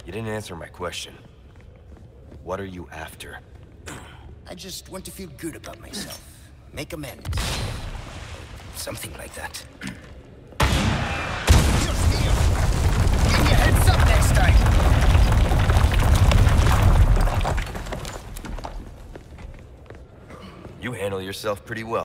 You didn't answer my question. What are you after? I just want to feel good about myself. Make amends. Something like that. You're here. Give me a heads up next time. You handle yourself pretty well.